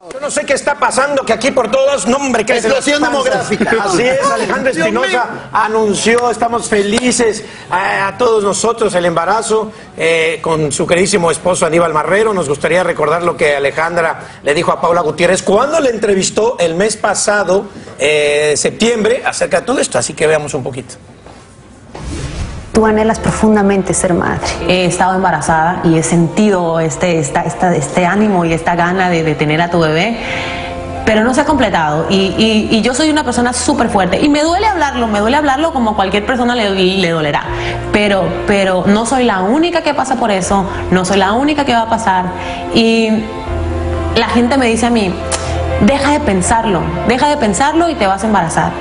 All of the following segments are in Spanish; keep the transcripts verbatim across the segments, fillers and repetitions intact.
Yo no sé qué está pasando, que aquí por todos, no hombre, que explosión demográfica. Así es, Alejandra Espinosa anunció, estamos felices a, a todos nosotros el embarazo eh, con su queridísimo esposo Aníbal Marrero. Nos gustaría recordar lo que Alejandra le dijo a Paula Gutiérrez cuando le entrevistó el mes pasado, eh, septiembre, acerca de todo esto, así que veamos un poquito. Tú anhelas profundamente ser madre. He estado embarazada y he sentido este, esta, esta, este ánimo y esta gana de, de tener a tu bebé, pero no se ha completado. Y, y, y yo soy una persona súper fuerte y me duele hablarlo, me duele hablarlo como cualquier persona le, le dolerá. Pero, pero no soy la única que pasa por eso, no soy la única que va a pasar. Y la gente me dice a mí, deja de pensarlo, deja de pensarlo y te vas a embarazar.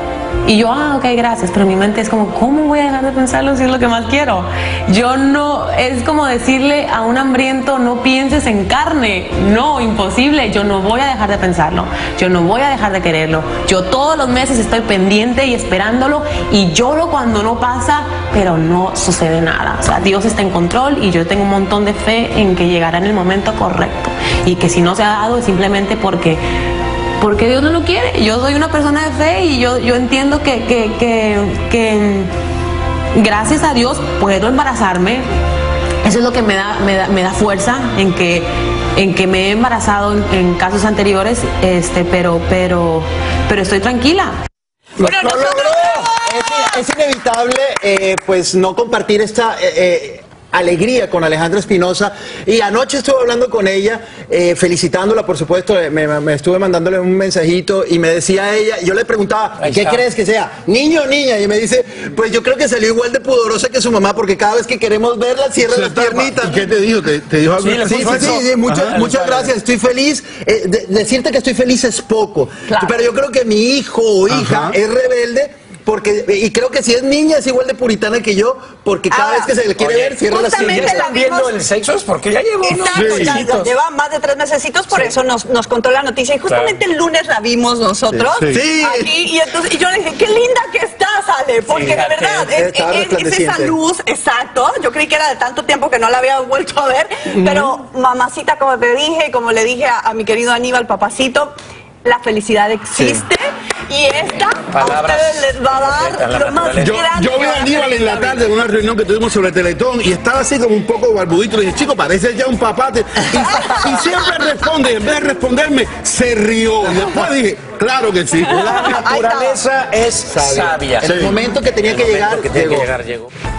Y yo, ah, ok, gracias, pero mi mente es como, ¿cómo voy a dejar de pensarlo si es lo que más quiero? Yo no, es como decirle a un hambriento, no pienses en carne. No, imposible, yo no voy a dejar de pensarlo, yo no voy a dejar de quererlo. Yo todos los meses estoy pendiente y esperándolo y lloro cuando no pasa, pero no sucede nada. O sea, Dios está en control y yo tengo un montón de fe en que llegará en el momento correcto. Y que si no se ha dado es simplemente porque... porque Dios no lo quiere. Yo soy una persona de fe y yo, yo entiendo que, que, que, que gracias a Dios puedo embarazarme. Eso es lo que me da, me da, me da fuerza en que, en que me he embarazado en, en casos anteriores, este, pero, pero, pero estoy tranquila. Bueno, lo logró. Es, es inevitable eh, pues no compartir esta eh, eh, alegría con Alejandra Espinosa, y anoche estuve hablando con ella, eh, felicitándola, por supuesto, me, me estuve mandándole un mensajito y me decía ella, yo le preguntaba, ¿qué crees que sea? ¿Niño o niña? Y me dice, pues yo creo que salió igual de pudorosa que su mamá, porque cada vez que queremos verla cierra las piernitas. ¿Y qué te dijo? ¿Te, te dijo algo? Sí, sí, sí, sí, sí, muchas, Ajá, muchas gracias, estoy feliz. Eh, de, decirte que estoy feliz es poco, claro. Pero yo creo que mi hijo o hija Ajá. es rebelde. Porque, y creo que si es niña es igual de puritana que yo, porque cada ah, vez que se le quiere oye, ver, cierra las piernas. ¿Ya están viendo el sexo? Es porque ya llevo unos Exacto, ya lleva más de tres mesecitos, por sí. eso nos, nos contó la noticia. Y justamente claro. el lunes la vimos nosotros. Sí. sí. Aquí, y, entonces, y yo le dije, qué linda que estás, Ale, porque sí, de verdad, es, es, es esa luz, exacto. Yo creí que era de tanto tiempo que no la había vuelto a ver, uh-huh. pero mamacita, como te dije, como le dije a, a mi querido Aníbal, papacito, la felicidad existe. Sí. Y esta Palabras a ustedes les va a dar lo más yo, grande. Yo vi a Aníbal en la tarde en una reunión que tuvimos sobre Teletón y estaba así como un poco barbudito. Le dije, chico, parece ya un papate. Y, y siempre responde, y en vez de responderme, se rió. Y después dije, claro que sí. La naturaleza es sabia. En el momento que tenía que llegar, que tenía que llegar, llegó.